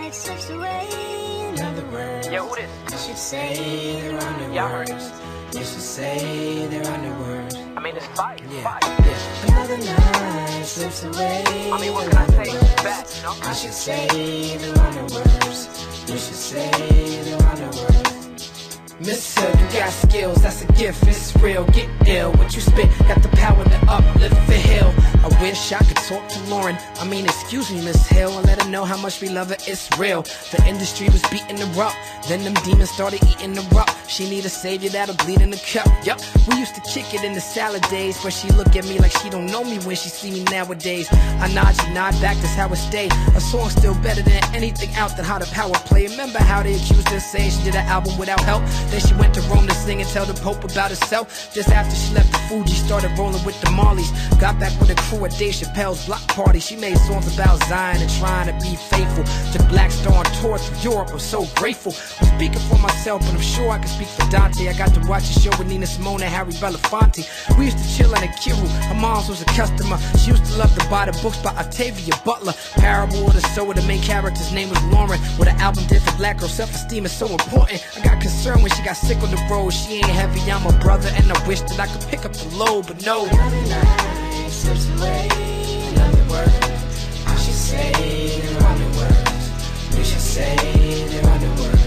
night slips away. In other words, Yo, who this? you should say they're on the Y'all heard words. You should say they're on the words. I mean, it's fire. Yeah, Fire. yeah. Another night slips away. I mean, what can I say? Bad, you know? You should say they're on the words. You should say they're on the words. Miss Hill, you got skills, that's a gift, it's real. Get ill, what you spit, got the power to uplift the hill. I wish I could talk to Lauren, excuse me, Miss Hill, and let her know how much we love her, it's real. The industry was beating her up, then them demons started eating her up. She need a savior that'll bleed in the cup. Yup, we used to kick it in the salad days, but she look at me like she don't know me when she see me nowadays. I nod, she nod back, that's how it stay. A song still better than anything out that how the power play. Remember how they accused her saying she did an album without help? Then she went to Rome to sing and tell the Pope about herself. Just after she left the Fuji, started rolling with the Marleys. Got back with a crew at Dave Chappelle's block party. She made songs about Zion and trying to be faithful. Took Black Star on tour through Europe, I'm so grateful. I'm speaking for myself, but I'm sure I can speak for Dante. I got to watch a show with Nina Simone and Harry Belafonte. We used to chill in a Kiru, her mom was a customer. She used to love to buy the books by Octavia Butler. Parable of the Soul, the main character's name was Lauren. What an album did for black girl self-esteem is so important. I got concerned when she got sick on the road. She ain't heavy, I'm a brother, and I wish that I could pick up the load, but no. Another night slips away. In other words, I should say they're on the words. You should say they're on the words.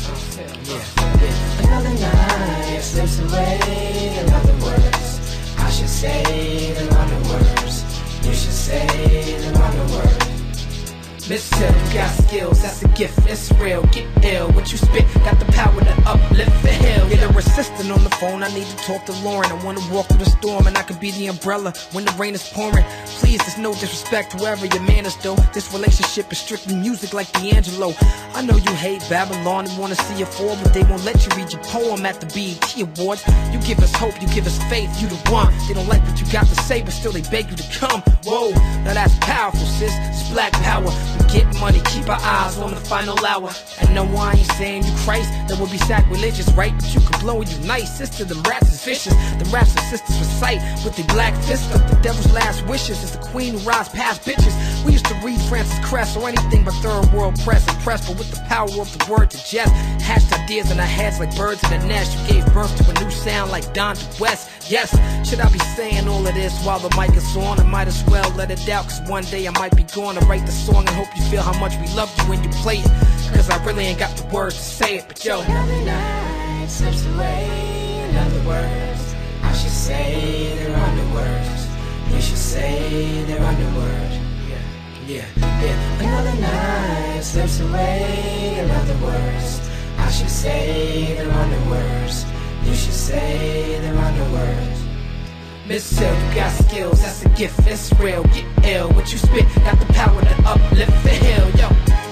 Yeah. Another night slips away. In other words, I should say they're on the words. You should say they're on the words. Miss Hill, you got skills, that's a gift, it's real. Get ill, what you spit, got the power to uplift the hill. Get her assistant on the phone, I need to talk to Lauren. I wanna walk through the storm and I could be the umbrella when the rain is pouring. Please, there's no disrespect to whoever your man is though. This relationship is strictly music like D'Angelo. I know you hate Babylon and wanna see you fall, but they won't let you read your poem at the BET Awards. You give us hope, you give us faith, you the one. They don't like what you got to say, but still they beg you to come. Whoa, now that's powerful, sis, it's black power. We get money, keep our eyes on the final hour. And no, I ain't saying you Christ, that would be sacrilegious, right? But you can blow when you nice, sister, them rats is vicious. The raps and sisters recite with the black fist up. The devil's last wishes is the queen who rides past bitches. We used to read Francis Cress or anything but third world press. Impressed, but with the power of the word to jest. Hatched ideas in our heads like birds in a nest. You gave birth to a new sound like Don West. Yes, should I be saying all of this while the mic is on? I might as well let it out, cause one day I might be going to write the song and hope you feel how much we love you when you play it. Cause I really ain't got the words to say it, but yo. Another night slips away. In other words, I should say they're on the words. You should say they're on the words. Yeah. Another night slips away. In other words, I should say they're on the words. You should say they're on the words. Miss Hill, you got skills, that's a gift, it's real. Get ill, what you spit, got the power to uplift the hill, yo.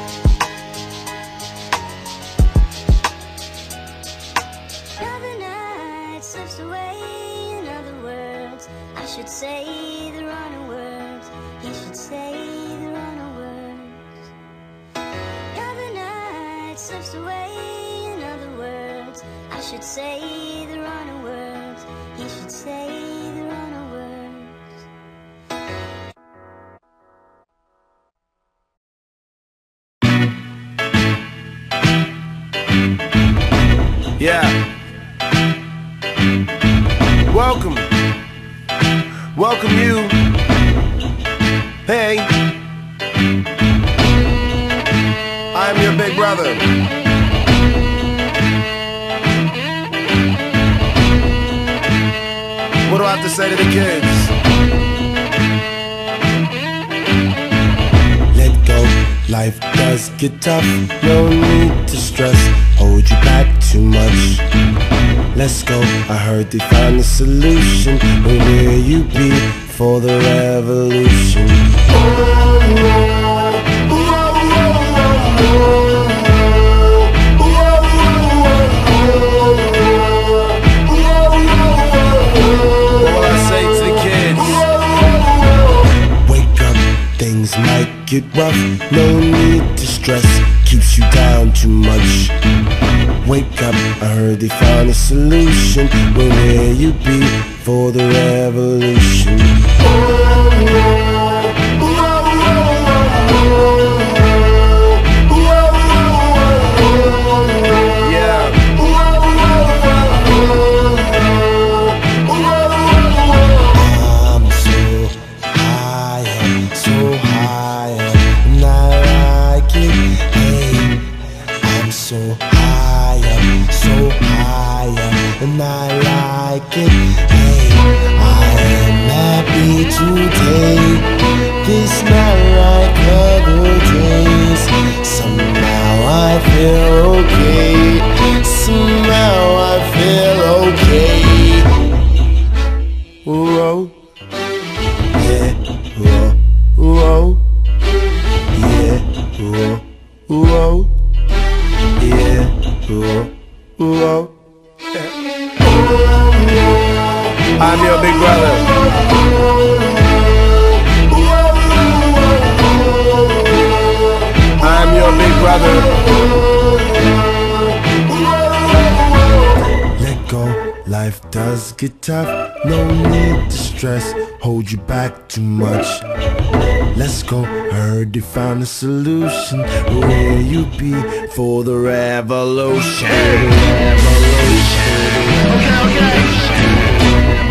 Another night slips away. In other words, I should say the wrong words. He should say the wrong words. Another night slips away. In other words, I should say the wrong words. He should say the wrong words. Yeah. Welcome. Welcome you. Hey. I'm your big brother. What do I have to say to the kids? Let go, life does get tough. No need to stress, hold you back too much. Let's go, I heard they found a solution. But will you be for the revolution? Things might get rough, no need to stress, keeps you down too much. Wake up, I heard they found a solution. Where will you be for the revolution? it. Hey, I am happy to take this night like other days. Somehow I feel okay. Somehow I feel okay. Whoa, yeah, whoa, whoa, yeah, whoa, whoa, yeah, whoa, whoa. I'm your big brother. I'm your big brother. Let go, life does get tough. No need to stress, hold you back too much. Let's go, heard you found a solution. Where you be for the revolution? Okay.